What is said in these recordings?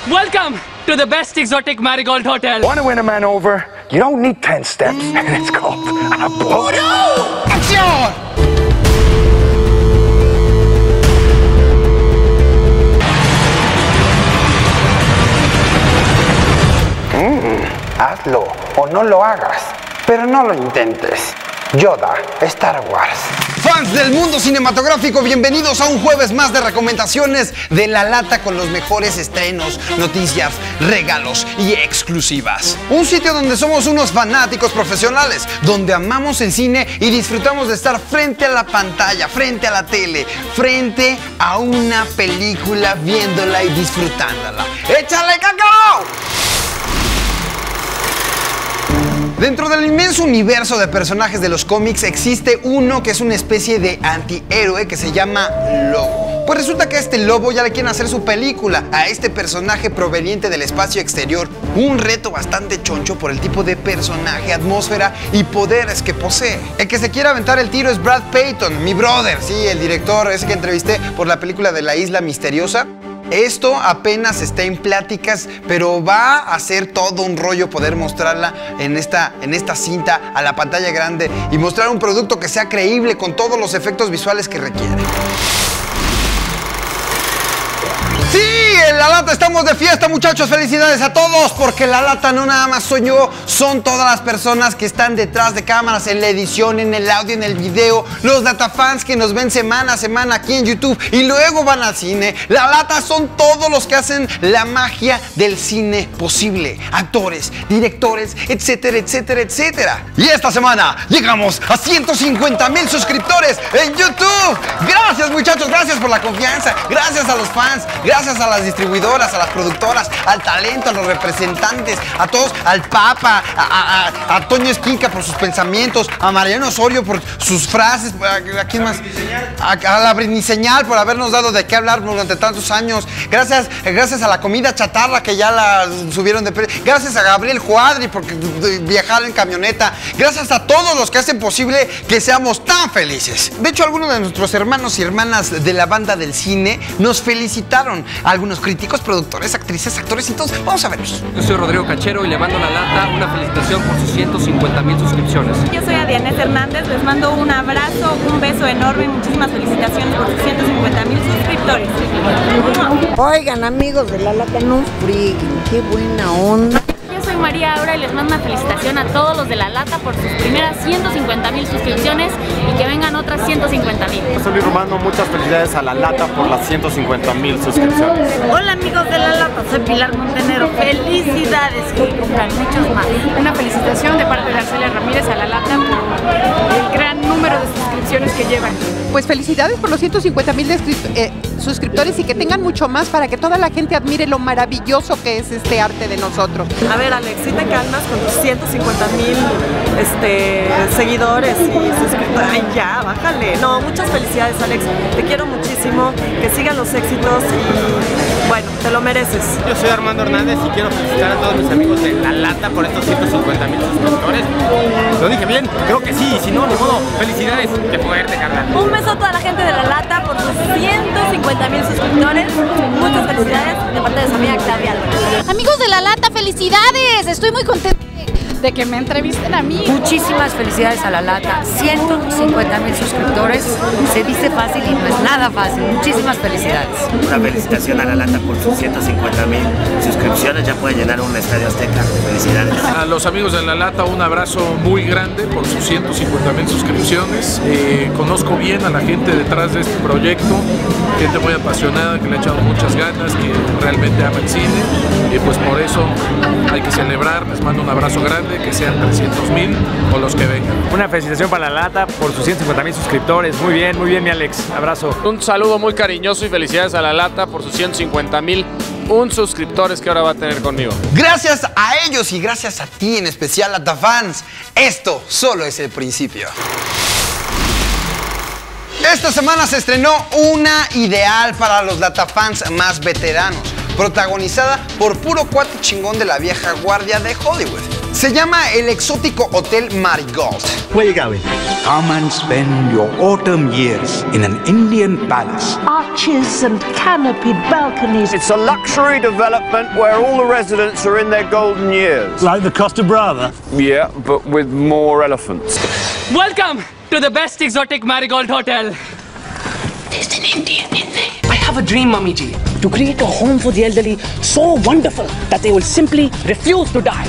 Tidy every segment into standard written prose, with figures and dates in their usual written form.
Welcome to the best exotic marigold hotel. Want to win a man over? You don't need 10 steps. It's called a blow. ¡No! ¡Acción! Hazlo o no lo hagas, pero no lo intentes. Yoda, Star Wars. Fans del mundo cinematográfico, bienvenidos a un jueves más de recomendaciones de La Lata con los mejores estrenos, noticias, regalos y exclusivas. Un sitio donde somos unos fanáticos profesionales, donde amamos el cine y disfrutamos de estar frente a la pantalla, frente a la tele, frente a una película, viéndola y disfrutándola. ¡Échale cacao! Dentro del inmenso universo de personajes de los cómics existe uno que es una especie de antihéroe que se llama Lobo. Pues resulta que a este Lobo ya le quieren hacer su película, a este personaje proveniente del espacio exterior. Un reto bastante choncho por el tipo de personaje, atmósfera y poderes que posee. El que se quiere aventar el tiro es Brad Peyton, mi brother, sí, el director ese que entrevisté por la película de La Isla Misteriosa. Esto apenas está en pláticas, pero va a ser todo un rollo poder mostrarla en esta cinta a la pantalla grande y mostrar un producto que sea creíble con todos los efectos visuales que requiere. ¡Sí! En La Lata estamos de fiesta, muchachos. Felicidades a todos, porque La Lata no nada más soy yo, son todas las personas que están detrás de cámaras, en la edición, en el audio, en el video, los datafans que nos ven semana a semana aquí en YouTube y luego van al cine. La Lata son todos los que hacen la magia del cine posible. Actores, directores, etcétera, etcétera, etcétera. Y esta semana llegamos a 150,000 suscriptores en YouTube. Gracias, muchachos, gracias por la confianza, gracias a los fans, gracias a las distribuidoras, a las productoras, al talento, a los representantes, a todos, al Papa, a Toño Esquinca por sus pensamientos, a Mariano Osorio por sus frases, ¿a quién más? A la Britniseñal por habernos dado de qué hablar durante tantos años. Gracias a la comida chatarra que ya la subieron de precio. Gracias a Gabriel Cuadri por viajar en camioneta. Gracias a todos los que hacen posible que seamos tan felices. De hecho, algunos de nuestros hermanos y hermanas de la banda del cine nos felicitaron. Algunos críticos, productores, actrices, actores y todos. Vamos a verlos. Yo soy Rodrigo Cachero y le mando a La Lata una felicitación por sus 150,000 suscripciones. Yo soy Adianés Hernández, les mando un abrazo, un beso enorme y muchísimas felicitaciones por sus 150,000 suscriptores. Oigan, amigos de La Lata, no friguen, qué buena onda. Yo soy María Aura y les mando una felicitación a todos los de La Lata por sus primeras 150,000 suscripciones y que vengan otras 150,000. Soy Luis Romano, muchas felicidades a La Lata por las 150,000 suscripciones. Hola amigos de La Lata, soy Pilar Montenegro, felicidades y cumplan muchos más. Una felicitación de parte de Arcelia Ramírez a La Lata por el gran número de suscripciones que llevan. Pues felicidades por los 150,000 suscriptores y que tengan mucho más para que toda la gente admire lo maravilloso que es este arte de nosotros. A ver, Alex, si te calmas con tus 150,000 seguidores y suscriptores. Ay, ya, bájale. No, muchas felicidades, Alex. Te quiero muchísimo. Que sigan los éxitos y, bueno, te lo mereces. Yo soy Armando Hernández y quiero felicitar a todos mis amigos de La Lata por estos 150,000 suscriptores. ¿Lo dije bien? Creo que sí. Si no, ni modo. Felicidades. Qué fuerte, carnal. Un beso a toda la gente de La Lata por sus 150,000 suscriptores. Muchas felicidades de parte de su amiga Claudia Álvarez. Amigos de La Lata, felicidades. Estoy muy contenta De que me entrevisten a mí. Muchísimas felicidades a La Lata, 150,000 suscriptores, se dice fácil y no es nada fácil. Muchísimas felicidades. Una felicitación a La Lata por sus 150,000 suscripciones, ya puede llenar un estadio Azteca. Felicidades. A los amigos de La Lata un abrazo muy grande por sus 150,000 suscripciones. Conozco bien a la gente detrás de este proyecto, gente muy apasionada, que le ha echado muchas ganas, que realmente ama el cine y pues por eso hay que celebrar. Les mando un abrazo grande, que sean 300,000 o los que vengan. Una felicitación para La Lata por sus 150,000 suscriptores. Muy bien, mi Alex. Abrazo. Un saludo muy cariñoso y felicidades a La Lata por sus 150,000 suscriptores que ahora va a tener conmigo. Gracias a ellos y gracias a ti en especial, Latafans. Esto solo es el principio. Esta semana se estrenó una ideal para los Latafans más veteranos, protagonizada por puro cuate chingón de la vieja guardia de Hollywood. Se llama el exótico Hotel Marigold. Where you going? Come and spend your autumn years in an Indian palace. Arches and canopied balconies. It's a luxury development where all the residents are in their golden years. Like the Costa Brava? Yeah, but with more elephants. Welcome to the best exotic Marigold Hotel. There's an Indian in there. I have a dream, Mummy Ji, to create a home for the elderly so wonderful that they will simply refuse to die.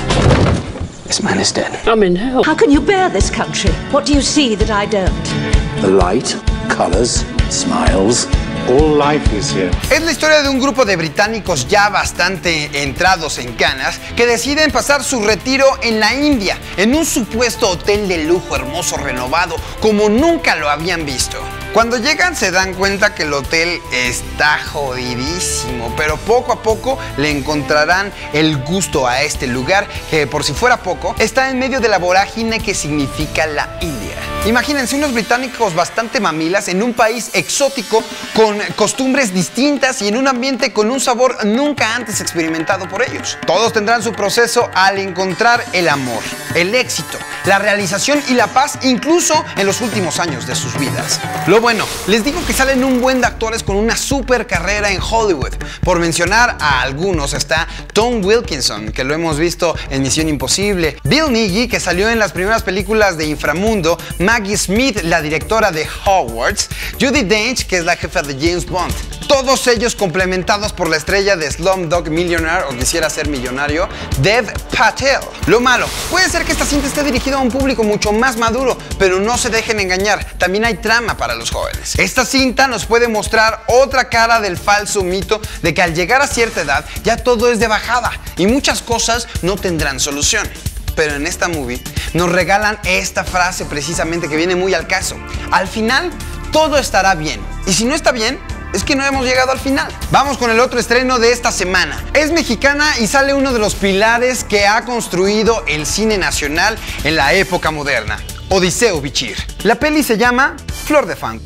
This man is dead. I'm in hell. How can you bear this country? What do you see that I don't? The light, colors, smiles. All life is here. Es la historia de un grupo de británicos ya bastante entrados en canas que deciden pasar su retiro en la India, en un supuesto hotel de lujo hermoso renovado como nunca lo habían visto. Cuando llegan se dan cuenta que el hotel está jodidísimo, pero poco a poco le encontrarán el gusto a este lugar que, por si fuera poco, está en medio de la vorágine que significa la India. Imagínense unos británicos bastante mamilas en un país exótico con costumbres distintas y en un ambiente con un sabor nunca antes experimentado por ellos. Todos tendrán su proceso al encontrar el amor, el éxito, la realización y la paz, incluso en los últimos años de sus vidas. Lo bueno, les digo que salen un buen de actores con una super carrera en Hollywood. Por mencionar a algunos está Tom Wilkinson, que lo hemos visto en Misión Imposible, Bill Nighy, que salió en las primeras películas de Inframundo, Maggie Smith, la directora de Hogwarts, Judi Dench, que es la jefa de James Bond. Todos ellos complementados por la estrella de Slumdog Millionaire o Quisiera Ser Millonario, Dev Patel. Lo malo, puede ser que esta cinta esté dirigida a un público mucho más maduro, pero no se dejen engañar, también hay trama para los jóvenes. Esta cinta nos puede mostrar otra cara del falso mito de que al llegar a cierta edad ya todo es de bajada y muchas cosas no tendrán solución. Pero en esta movie nos regalan esta frase precisamente que viene muy al caso. Al final, todo estará bien. Y si no está bien, es que no hemos llegado al final. Vamos con el otro estreno de esta semana. Es mexicana y sale uno de los pilares que ha construido el cine nacional en la época moderna. Odiseo Bichir. La peli se llama Flor de Fango.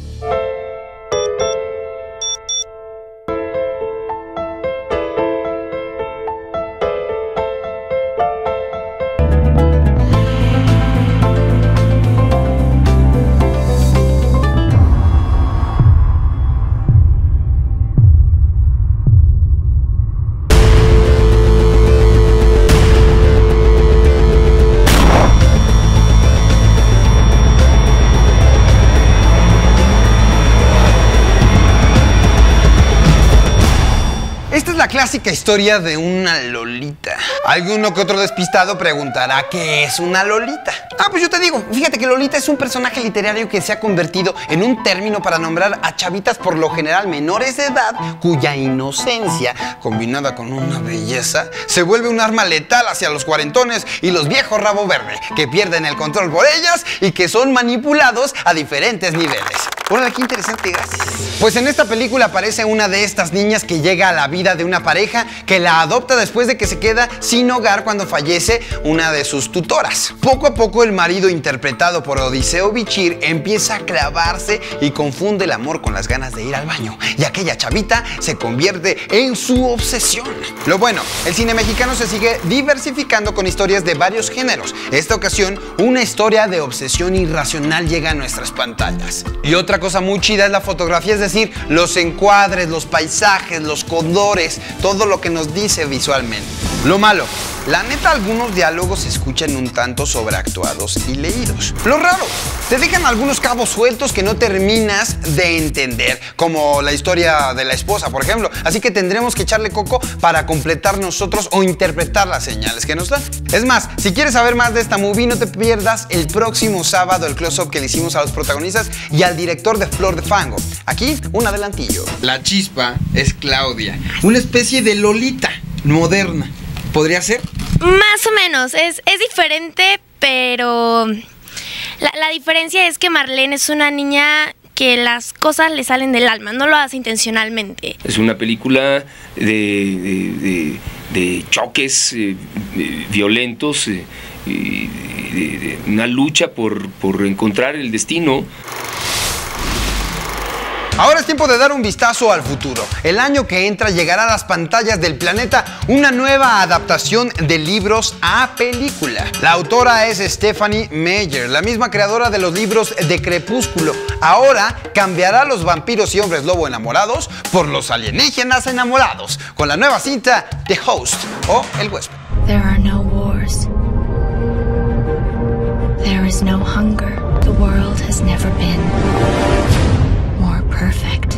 Esta es la clásica historia de una lolita. Alguno que otro despistado preguntará ¿qué es una lolita? Ah, pues yo te digo, fíjate que lolita es un personaje literario que se ha convertido en un término para nombrar a chavitas por lo general menores de edad cuya inocencia, combinada con una belleza, se vuelve un arma letal hacia los cuarentones y los viejos rabo verde, que pierden el control por ellas y que son manipulados a diferentes niveles. Órale, qué interesante, gracias. Pues en esta película aparece una de estas niñas que llega a la vida de una pareja que la adopta después de que se queda sin hogar cuando fallece una de sus tutoras. Poco a poco el marido, interpretado por Odiseo Bichir, empieza a clavarse y confunde el amor con las ganas de ir al baño, y aquella chavita se convierte en su obsesión. Lo bueno, el cine mexicano se sigue diversificando con historias de varios géneros. Esta ocasión, una historia de obsesión irracional llega a nuestras pantallas. Y otra cosa muy chida es la fotografía, es decir, los encuadres, los paisajes, los colores, todo lo que nos dice visualmente. Lo malo, la neta, algunos diálogos se escuchan un tanto sobreactuados y leídos. Lo raro, te dejan algunos cabos sueltos que no terminas de entender, como la historia de la esposa, por ejemplo. Así que tendremos que echarle coco para completar nosotros o interpretar las señales que nos dan. Es más, si quieres saber más de esta movie, no te pierdas el próximo sábado el close-up que le hicimos a los protagonistas y al director de Flor de Fango. Aquí, un adelantillo. La chispa es Claudia, una especie de Lolita moderna. ¿Podría ser? Más o menos, es diferente, pero la diferencia es que Marlene es una niña que las cosas le salen del alma, no lo hace intencionalmente. Es una película de choques violentos, de una lucha por encontrar el destino. Ahora es tiempo de dar un vistazo al futuro. El año que entra llegará a las pantallas del planeta una nueva adaptación de libros a película. La autora es Stephanie Meyer, la misma creadora de los libros de Crepúsculo. Ahora cambiará a los vampiros y hombres lobo enamorados por los alienígenas enamorados, con la nueva cinta The Host o El Huésped. There are no wars. There is no hunger. The world has never been more perfect.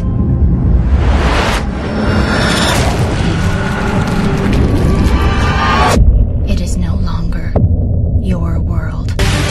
It is no longer your world.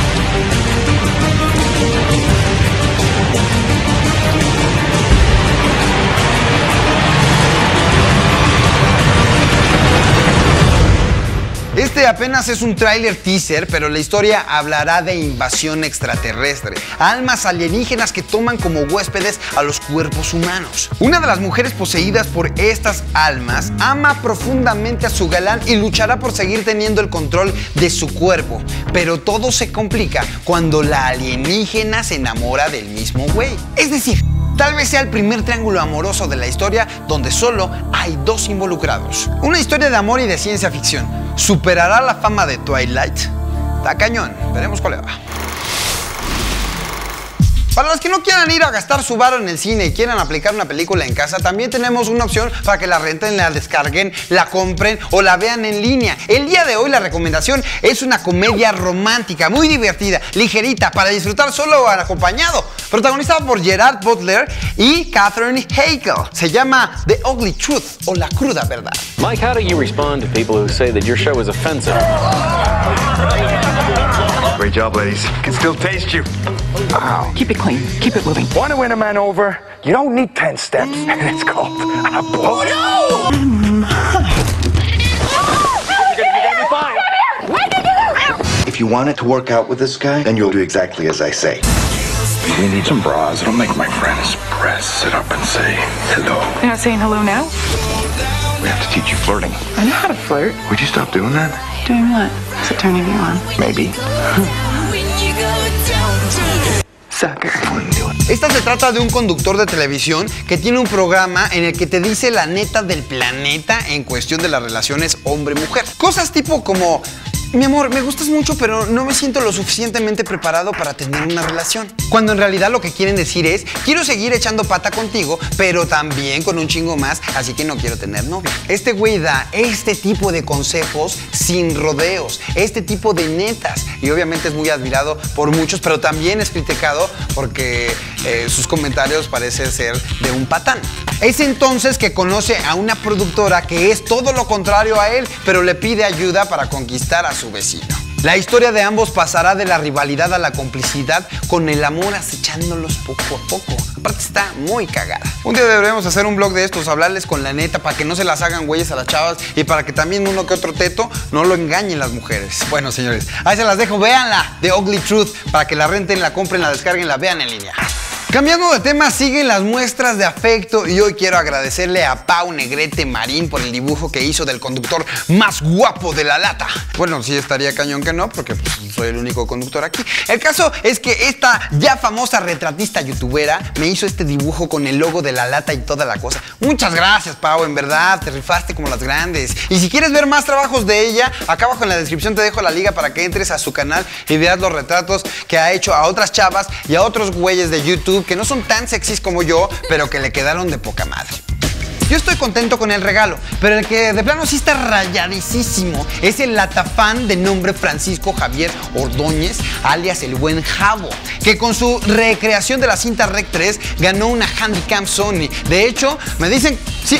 Este apenas es un tráiler teaser, pero la historia hablará de invasión extraterrestre, almas alienígenas que toman como huéspedes a los cuerpos humanos. Una de las mujeres poseídas por estas almas ama profundamente a su galán y luchará por seguir teniendo el control de su cuerpo, pero todo se complica cuando la alienígena se enamora del mismo güey. Es decir, tal vez sea el primer triángulo amoroso de la historia donde solo hay dos involucrados. Una historia de amor y de ciencia ficción. ¿Superará la fama de Twilight? Está cañón, veremos cuál le va. Para los que no quieran ir a gastar su varo en el cine y quieran aplicar una película en casa, también tenemos una opción para que la renten, la descarguen, la compren o la vean en línea. El día de hoy la recomendación es una comedia romántica, muy divertida, ligerita, para disfrutar solo o acompañado. Protagonizada por Gerard Butler y Katherine Heigl. Se llama The Ugly Truth o La Cruda Verdad. Mike, how do you respond to people who say that your show is offensive? Great job, ladies. Can still taste you. Wow. Keep it clean. Keep it moving. Want to win a man over? You don't need 10 steps. And it's called a blow. Oh, no! If you want it to work out with this guy, then you'll do exactly as I say. We need some bras. It'll make my friends press, sit up and say hello. You're not saying hello now? We have to teach you flirting. I know how to flirt. Would you stop doing that? Doing what? Is it turning you on? Maybe. Sucker. Esta se trata de un conductor de televisión que tiene un programa en el que te dice la neta del planeta en cuestión de las relaciones hombre-mujer. Cosas tipo como: mi amor, me gustas mucho, pero no me siento lo suficientemente preparado para tener una relación. Cuando en realidad lo que quieren decir es: quiero seguir echando pata contigo, pero también con un chingo más, así que no quiero tener novia. Este güey da este tipo de consejos sin rodeos, este tipo de netas. Y obviamente es muy admirado por muchos, pero también es criticado porque sus comentarios parecen ser de un patán. Es entonces que conoce a una productora que es todo lo contrario a él, pero le pide ayuda para conquistar a su vecino. La historia de ambos pasará de la rivalidad a la complicidad, con el amor acechándolos poco a poco. Aparte está muy cagada. Un día deberíamos hacer un vlog de estos, hablarles con la neta para que no se las hagan güeyes a las chavas y para que también uno que otro teto no lo engañen las mujeres. Bueno, señores, ahí se las dejo, véanla, The Ugly Truth, para que la renten, la compren, la descarguen, la vean en línea. Cambiando de tema, siguen las muestras de afecto y hoy quiero agradecerle a Pau Negrete Marín por el dibujo que hizo del conductor más guapo de La Lata. Bueno, sí estaría cañón que no, porque pues, soy el único conductor aquí. El caso es que esta ya famosa retratista youtubera me hizo este dibujo con el logo de La Lata y toda la cosa. Muchas gracias, Pau, en verdad, te rifaste como las grandes. Y si quieres ver más trabajos de ella, acá abajo en la descripción te dejo la liga para que entres a su canal y veas los retratos que ha hecho a otras chavas y a otros güeyes de YouTube que no son tan sexys como yo, pero que le quedaron de poca madre. Yo estoy contento con el regalo, pero el que de plano sí está rayadísimo es el latafán de nombre Francisco Javier Ordóñez, alias el buen Javo, que con su recreación de la cinta Rec 3 ganó una Handycam Sony. De hecho, me dicen,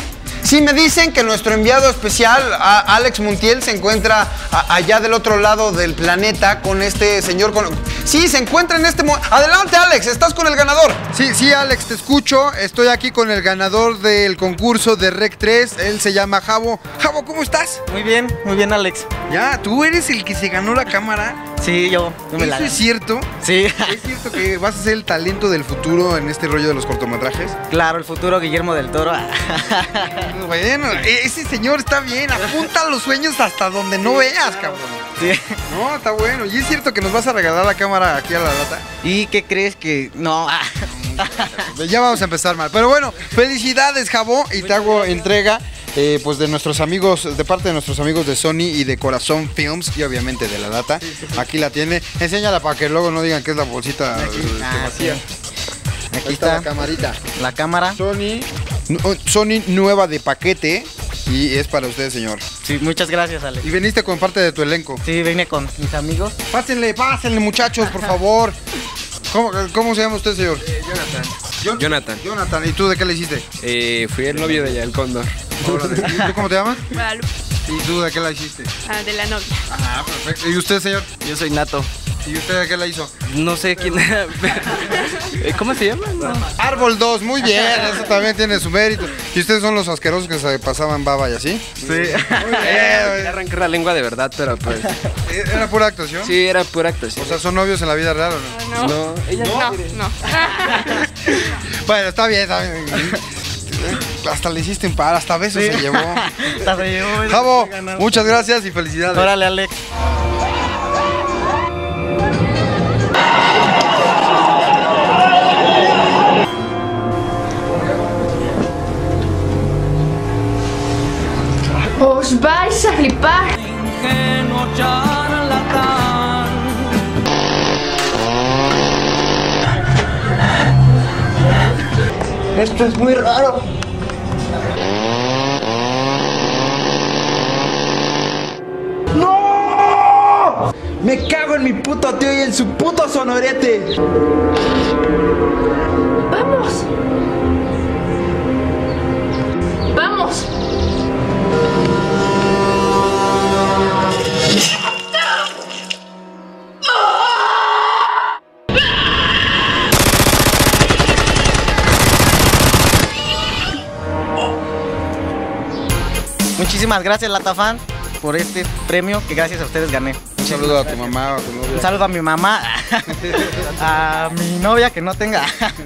sí me dicen que nuestro enviado especial, Alex Montiel, se encuentra allá del otro lado del planeta con este señor. Sí, se encuentra en este momento. Adelante, Alex, estás con el ganador. Sí, Alex, te escucho. Estoy aquí con el ganador del concurso de Rec 3. Él se llama Javo. Javo, ¿cómo estás? Muy bien, Alex. Ya, ¿tú eres el que se ganó la cámara? Sí, yo me la gané. ¿Eso es cierto? Sí. ¿Es cierto que vas a ser el talento del futuro en este rollo de los cortometrajes? Claro, el futuro Guillermo del Toro. Bueno, ese señor está bien, apunta los sueños hasta donde no veas, cabrón. Sí. No, está bueno. ¿Y es cierto que nos vas a regalar la cámara aquí a La Lata? ¿Y qué crees que...? No. Ya vamos a empezar mal. Pero bueno, felicidades, Jabo, y te hago entrega pues de nuestros amigos, de parte de nuestros amigos de Sony y de Corazón Films y obviamente de La Lata. Aquí la tiene. Enséñala para que luego no digan que es la bolsita vacía. Aquí está la camarita. La cámara. Sony nueva de paquete. Y es para usted, señor. Sí, muchas gracias, Alex. ¿Y veniste con parte de tu elenco? Sí, vine con mis amigos. Pásenle, muchachos, por favor. ¿Cómo se llama usted, señor? Jonathan. Jonathan, ¿y tú de qué le hiciste? Fui el novio de ella, el cóndor. ¿Y tú cómo te llamas? Guadalupe. ¿Y tú de qué la hiciste? De la novia. Ah, perfecto. ¿Y usted, señor? Yo soy Nato. ¿Y usted de qué la hizo? No sé quién era. ¿Cómo se llama? No. Árbol 2, muy bien, eso también tiene su mérito. ¿Y ustedes son los asquerosos que se pasaban baba y así? Sí. Muy bien. Arranqué la lengua de verdad, pero pues... ¿Era pura actuación? Sí, era pura actuación. O sea, ¿son novios en la vida real o no? No. Ella no. Bueno, está bien. Hasta le hiciste un par, hasta besos se llevó. Hasta se llevó. Jabo, muchas gracias y felicidades. Órale, Alex. Os vais a flipar. Esto es muy raro. ¡No! Me cago en mi puto tío y en su puto sonorete. Vamos. Vamos. Muchísimas gracias, Latafan, por este premio que gracias a ustedes gané. Un saludo a tu mamá o a tu novia. Un saludo a mi mamá, a mi novia que no tenga.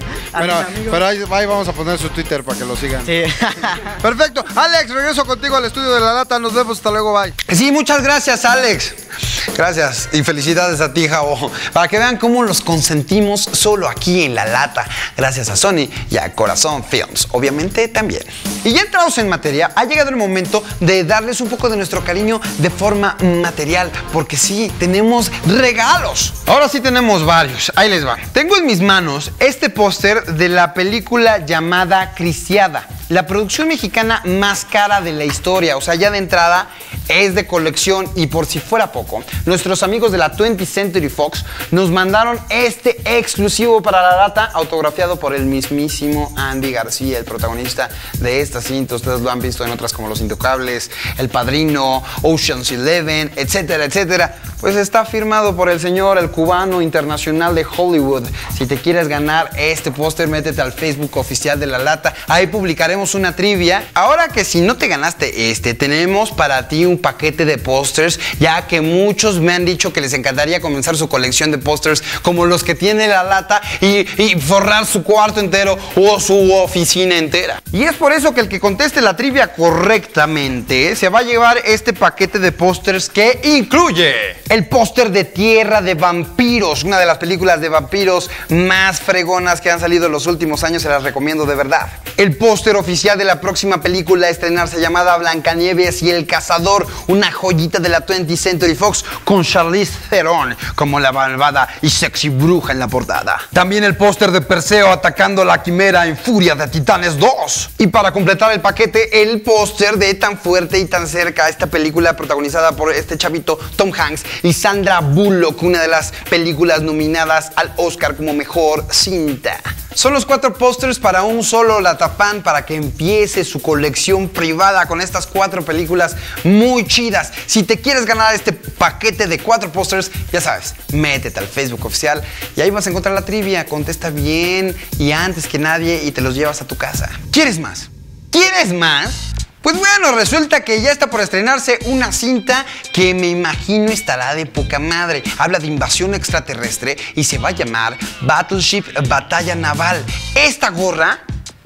Pero ahí vamos a poner su Twitter para que lo sigan. Sí. Perfecto. Alex, regreso contigo al estudio de La Lata. Nos vemos. Hasta luego. Bye. Sí, muchas gracias, Alex. Gracias y felicidades a ti, Jabo. Para que vean cómo los consentimos solo aquí en La Lata. Gracias a Sony y a Corazón Films, obviamente también. Y ya entrados en materia, ha llegado el momento de darles un poco de nuestro cariño de forma material, porque sí, tenemos regalos. Ahora sí tenemos varios. Ahí les va. Tengo en mis manos este póster de la película llamada Crisiada, la producción mexicana más cara de la historia. O sea, ya de entrada es de colección. Y por si fuera poco, nuestros amigos de la 20th Century Fox nos mandaron este exclusivo para La Lata, autografiado por el mismísimo Andy García, el protagonista de esta cinta. Ustedes lo han visto en otras como Los Intocables, El Padrino, Ocean's 11, etcétera, etcétera. Pues está firmado por el señor, el cubano internacional de Hollywood. Si te quieres ganar este póster, métete al Facebook oficial de La Lata. Ahí publicaremos una trivia. Ahora que si no te ganaste tenemos para ti un paquete de pósters, ya que muchos me han dicho que les encantaría comenzar su colección de pósters como los que tiene La Lata y forrar su cuarto entero o su oficina entera. Y es por eso que el que conteste la trivia correctamente se va a llevar este paquete de pósters que incluye el póster de Tierra de Vampiros, una de las películas de vampiros más fregonas que han salido en los últimos años. Se las recomiendo de verdad. El póster oficial de la próxima película a estrenarse, llamada Blancanieves y el Cazador, una joyita de la 20th Century Fox con Charlize Theron como la malvada y sexy bruja en la portada. También el póster de Perseo atacando la quimera en Furia de Titanes 2. Y para completar el paquete, el póster de Tan Fuerte y Tan Cerca, esta película protagonizada por este chavito Tom Hanks y Sandra Bullock, una de las películas nominadas al Oscar como mejor cinta. Son los 4 pósters para un solo Latafan, para que empiece su colección privada con estas 4 películas muy chidas. Si te quieres ganar este paquete de 4 pósters, ya sabes, métete al Facebook oficial y ahí vas a encontrar la trivia. Contesta bien y antes que nadie y te los llevas a tu casa. ¿Quieres más? ¿Quieres más? Pues bueno, resulta que ya está por estrenarse una cinta que me imagino estará de poca madre. Habla de invasión extraterrestre y se va a llamar Battleship Batalla Naval. Esta gorra